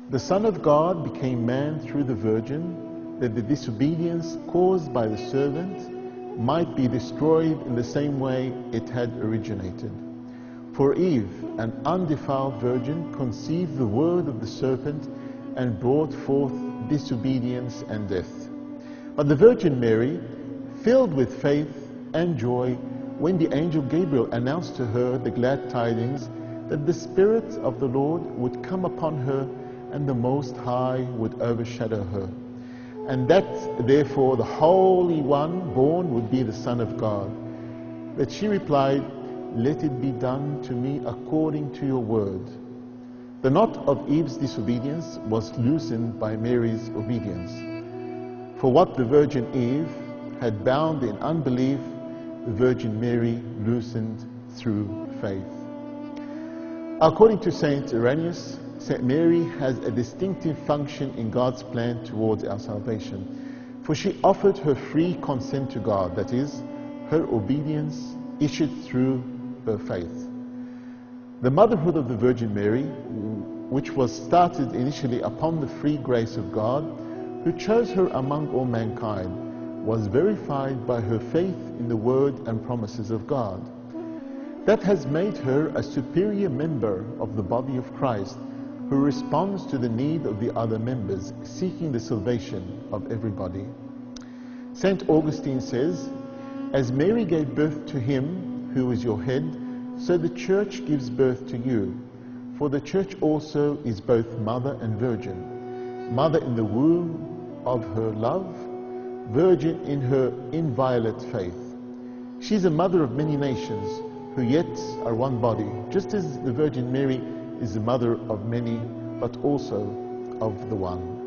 The Son of God became man through the Virgin, that the disobedience caused by the servant might be destroyed in the same way it had originated. For Eve, an undefiled virgin, conceived the word of the serpent and brought forth disobedience and death. But the Virgin Mary, filled with faith and joy, when the angel Gabriel announced to her the glad tidings that the Spirit of the Lord would come upon her and the Most High would overshadow her, and that therefore the Holy One born would be the Son of God, that she replied, "Let it be done to me according to your word." The knot of Eve's disobedience was loosened by Mary's obedience. For what the Virgin Eve had bound in unbelief, the Virgin Mary loosened through faith. According to Saint Irenaeus, Saint Mary has a distinctive function in God's plan towards our salvation, for she offered her free consent to God, that is, her obedience issued through her faith. The motherhood of the Virgin Mary, which was started initially upon the free grace of God, who chose her among all mankind, was verified by her faith in the word and promises of God. That has made her a superior member of the body of Christ, who responds to the need of the other members, seeking the salvation of everybody. St. Augustine says, "As Mary gave birth to him who is your head, so the Church gives birth to you. For the Church also is both mother and virgin, mother in the womb of her love, virgin in her inviolate faith. She is a mother of many nations, who yet are one body, just as the Virgin Mary is the mother of many, but also of the one."